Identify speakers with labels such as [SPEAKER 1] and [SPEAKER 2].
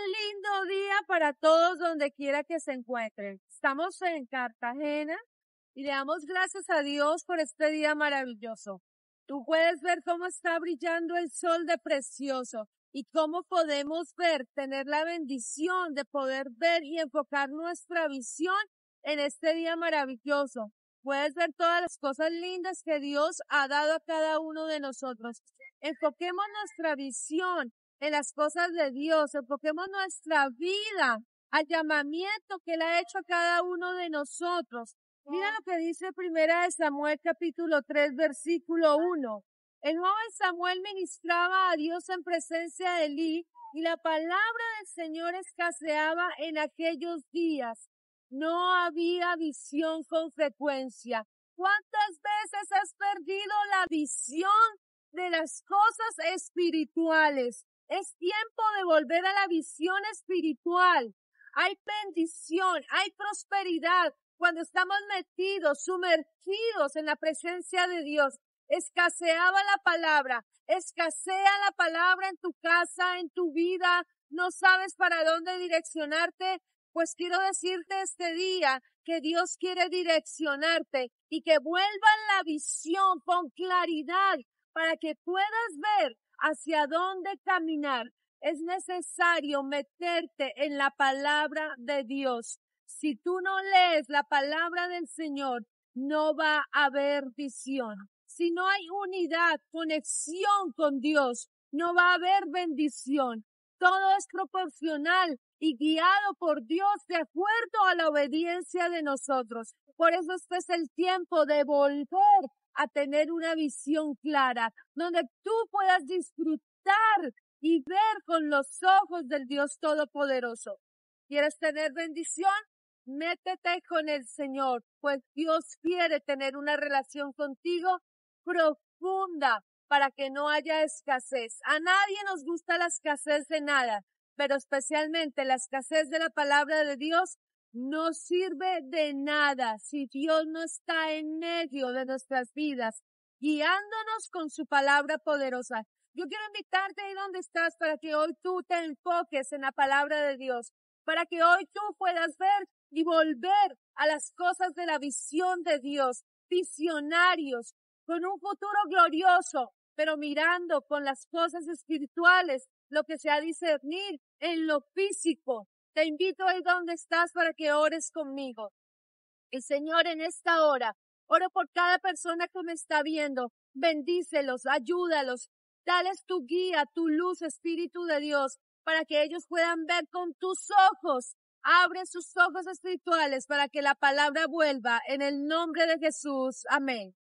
[SPEAKER 1] lindo día para todos donde quiera que se encuentren. Estamos en Cartagena y le damos gracias a Dios por este día maravilloso. Tú puedes ver cómo está brillando el sol de precioso y cómo podemos ver, tener la bendición de poder ver y enfocar nuestra visión en este día maravilloso. Puedes ver todas las cosas lindas que Dios ha dado a cada uno de nosotros. Enfoquemos nuestra visión en las cosas de Dios, enfoquemos nuestra vida al llamamiento que Él ha hecho a cada uno de nosotros. Mira lo que dice Primera de Samuel capítulo 3 versículo 1. El joven Samuel ministraba a Dios en presencia de Elí y la palabra del Señor escaseaba en aquellos días. No había visión con frecuencia. ¿Cuántas veces has perdido la visión de las cosas espirituales? Es tiempo de volver a la visión espiritual. Hay bendición, hay prosperidad cuando estamos metidos, sumergidos en la presencia de Dios. Escaseaba la palabra, escasea la palabra en tu casa, en tu vida. No sabes para dónde direccionarte. Pues quiero decirte este día que Dios quiere direccionarte y que vuelva la visión con claridad para que puedas ver hacia dónde caminar. Es necesario meterte en la palabra de Dios. Si tú no lees la palabra del Señor, no va a haber visión. Si no hay unidad, conexión con Dios, no va a haber bendición. Todo es proporcional y guiado por Dios de acuerdo a la obediencia de nosotros. Por eso este es el tiempo de volver a tener una visión clara, donde tú puedas disfrutar y ver con los ojos del Dios Todopoderoso. ¿Quieres tener bendición? Métete con el Señor, pues Dios quiere tener una relación contigo profunda para que no haya escasez. A nadie nos gusta la escasez de nada, pero especialmente la escasez de la palabra de Dios no sirve de nada si Dios no está en medio de nuestras vidas, guiándonos con su palabra poderosa. Yo quiero invitarte ahí donde estás para que hoy tú te enfoques en la palabra de Dios, para que hoy tú puedas ver y volver a las cosas de la visión de Dios, visionarios, con un futuro glorioso, pero mirando con las cosas espirituales, lo que se ha de discernir en lo físico. Te invito ahí donde estás para que ores conmigo. Y Señor, en esta hora, oro por cada persona que me está viendo. Bendícelos, ayúdalos, dales tu guía, tu luz, Espíritu de Dios, para que ellos puedan ver con tus ojos. Abre sus ojos espirituales para que la palabra vuelva en el nombre de Jesús. Amén.